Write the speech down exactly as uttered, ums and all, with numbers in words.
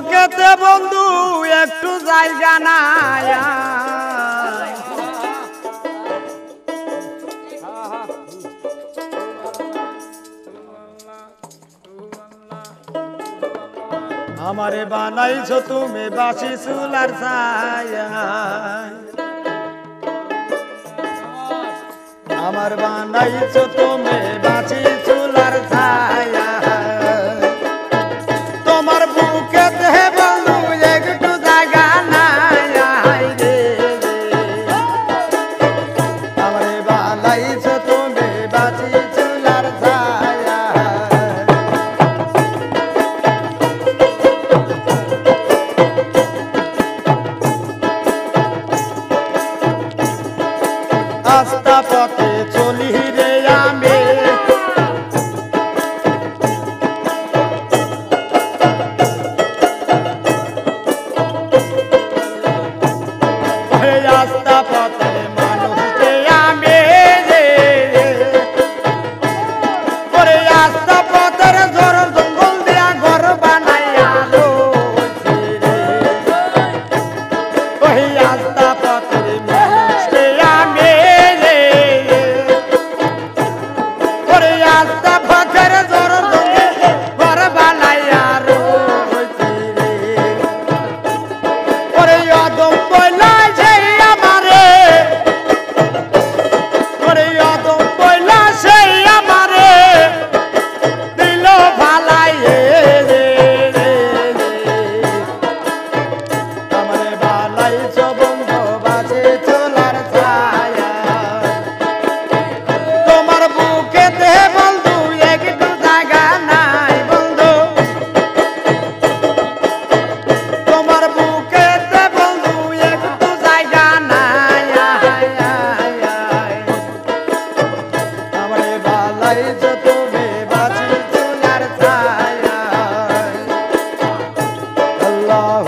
বুকেতে বন্ধু একটু জায়গা নাই আমারে বানাইছো তুমি বাসি চুলার ছায়া আমার বানাইছো তুমি বাসি চুলার ছায়া তোমার বুকেতে বন্ধু একটু জায়গা নাই রে আমারে বানাইছো তুমি বাসি চুলার ছায়া আস্তা পথে চলি রে আমি আস্তা পথে মানুষকে আমি রে ওরে আস্তা পথের জোর জঙ্গল দিয়া ঘর বানাইয়া রে ওই আস্তা পথের মানুষকে আমি রে ওরে আস্তা পথের জোর জঙ্গল ঘর বানাইয়া রে ওরে অদম বইলা সেই আমারে ওরে অদম বইলা সেই আমারে দিল ভালাই রে আমারে ভালাইছো বন্ধু বাজে চলার ছায়া তোমার বুকেতে বন্ধু একটু জায়গা নাই বন্ধু তোমার বুকেতে বন্ধু একটু জায়গা নাই আমারে ভালাইছো তুমি বাজে চলার ছায়া আল্লাহ